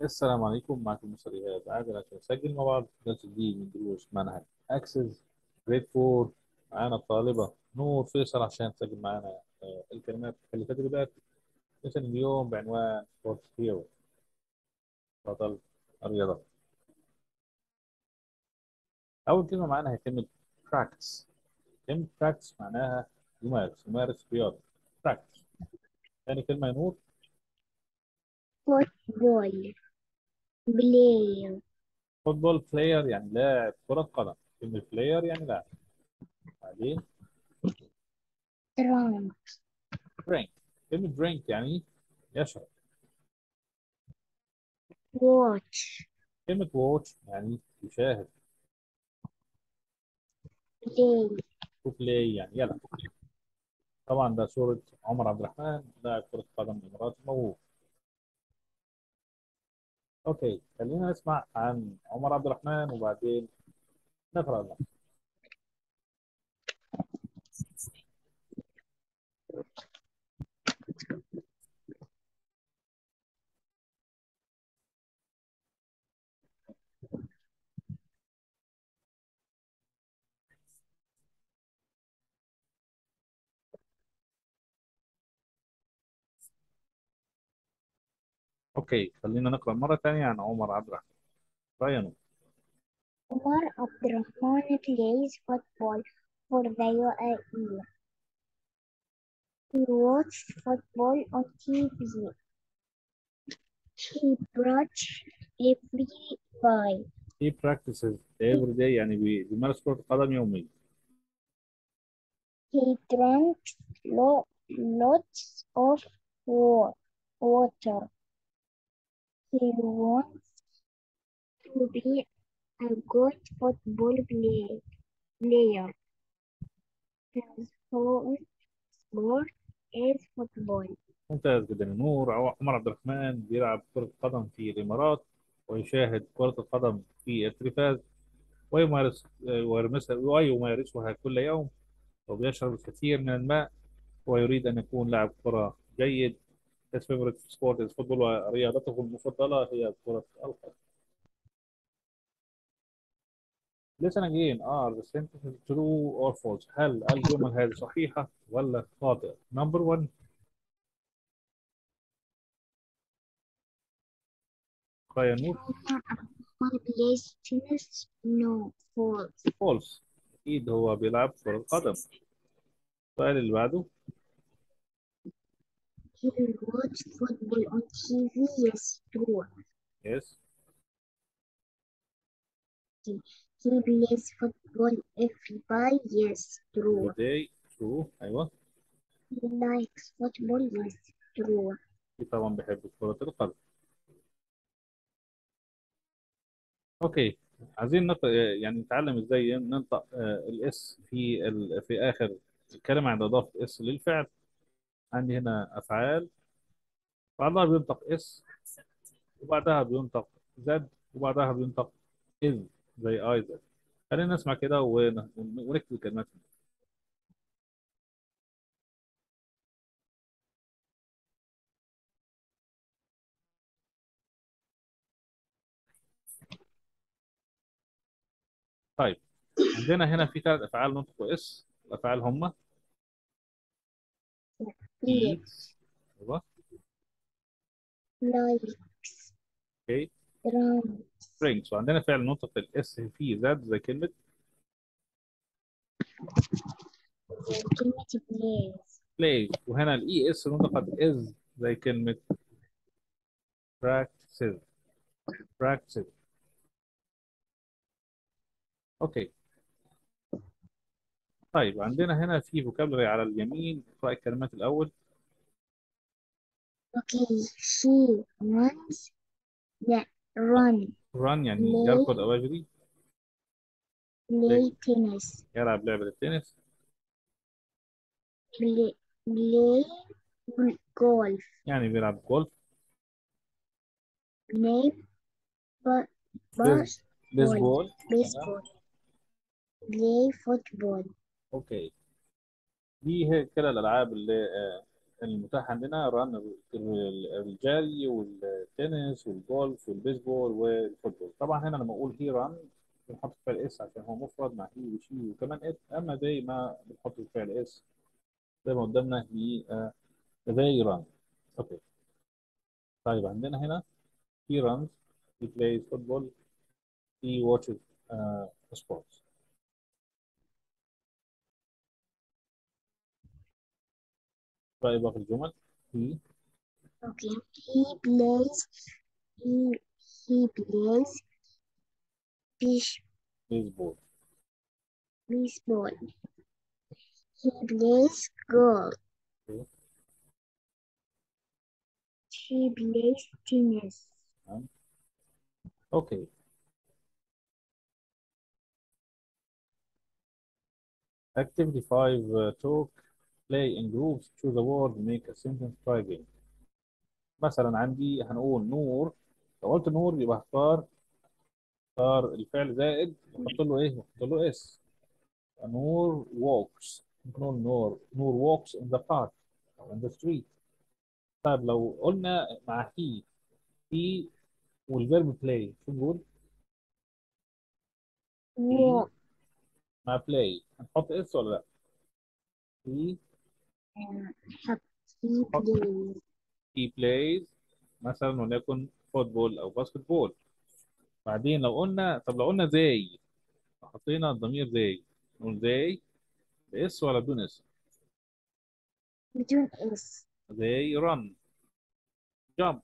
السلام عليكم، معكم مستر إيهاب. عادل عشان نسجل مع بعض درس جديد من دروس منهج أكسس جريد 4. معانا الطالبة نور فيصل عشان تسجل معانا الكلمات اللي تدريبات مثل اليوم بعنوان سبورت هيرو، بطل الرياضة. أول كلمة معانا هي كلمة براكتس. كلمة براكتس معناها يمارس رياضة. براكتس. ثاني كلمة يا نور. فوتبول بلاير فوتبول بلاير يعني لاعب كرة قدم. كلمة بلاير يعني لاعب. بعدين ترامب درينك. كلمة درينك يعني يشرب. واتش كلمة واتش يعني يشاهد. بلاي تو بلاي يعني يلعب. طبعا ده صورة عمر عبد الرحمن لاعب كرة قدم إماراتي موهوب. أوكي، خلينا نسمع عن عمر عبد الرحمن وبعدين نقرأ النص. أوكي، خلينا نقرأ مرة ثانية عن عمر عبد الرحمن. ريانو. Omar Abdurrahman plays football for the UAE. He watches football on TV. He watches every day. he practices every day يعني بيمارس كرة قدم يوميا. He drinks lots of water. He wants to be a good player. His favorite sport is football. ممتاز جدا يا نور. عمر عبد الرحمن بيلعب كرة قدم في الإمارات ويشاهد كرة القدم في التلفاز ويمارسها كل يوم، وبيشرب الكثير من الماء، ويريد أن يكون لاعب كرة جيد. His favorite sport is football ورياضته المفضلة هي كرة القدم. Listen again. Are the sentences true or false؟ هل الجمل هذه صحيحة ولا خاطئة؟ Number one. يا نور. Omar plays tennis? No, false. false. أكيد هو بيلعب كرة قدم. السؤال اللي بعده. He watches football on TV? Yes, true. yes. He plays football every day? Yes, every true. day. true. أيوه. He likes football? Yes, true. أكيد طبعا بيحب كرة القدم. أوكي. عايزين يعني نتعلم ازاي ننطق الاس في اخر الكلمه عند اضافه اس للفعل. عندي هنا افعال بعضها بينطق اس وبعدها بينطق زد وبعدها بينطق إذ زي أيضا. خلينا نسمع كده ونكتب الكلمات. طيب، عندنا هنا في ثلاث أفعال نطق اس. الأفعال هم Yes, eats. أيوه. likes, أوكي. run, drinks. وعندنا فعل نطق الاس فيه زد زي كلمة كلمة plays. play. وهنا الاي اس نطقت is زي كلمة practices. practices. أوكي. طيب، عندنا هنا في vocabulary على اليمين. اقرأ الكلمات الأول. Okay, she runs the run, run يعني play, يركض أو يجري. play tennis, يلعب لعبة التنس. play golf, يعني بيلعب جولف. play ba- بيز baseball, بيسبول. تمام. baseball, play football. اوكي. دي هي كده الالعاب اللي المتاحه عندنا. رن الجري، التنس والجولف والبيسبول والفوتبول. طبعا هنا لما اقول هي ران بنحط فعل اس عشان هو مفرد مع هي وشي وكمان ات، اما زي ما بنحط الفعل اس زي ما قدامنا هي زي ران. اوكي. طيب عندنا هنا he runs, he plays football, he watches sports. طيب باقي الجمل he Okay. He plays. He he plays fish baseball. baseball. He plays golf. Okay. She plays tennis. تمام. اوكي. Activity 5 talk, play in groups, choose a word, make a sentence, try again. مثلا عندي هنقول نور، لو قلت نور يبقى اختار الفعل زائد واحط له ايه؟ واحط له اس. نور walks، ممكن نقول نور walks in the park او in the street. طيب لو قلنا مع he والفيرب بلاي شو نقول؟ he Walk. مع بلاي هنحط اس ولا لا؟ he Have he نحط plays. he plays مثلا وليكن فوتبول او باسكت بول. بعدين لو قلنا، طب لو قلنا زي، حطينا الضمير زي، نقول زي باس ولا بدون اس؟ Between S. زي run jump.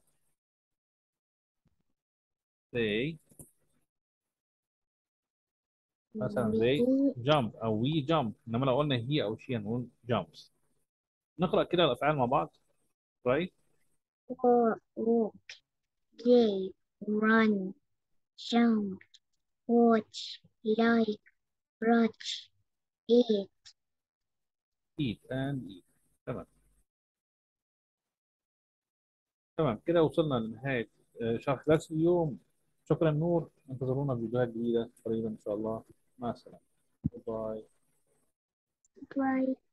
زي مثلا زي They jump او we jump، انما لو قلنا هي او شي هنقول jumps. نقرا كده الافعال مع بعض. right. walk, play, run, jump, watch, like, watch, eat. eat and eat. تمام. تمام كده وصلنا لنهايه شرح درس اليوم. شكرا نور، انتظرونا في فيديوهات جديده قريبا ان شاء الله. مع السلامه. باي. Bye.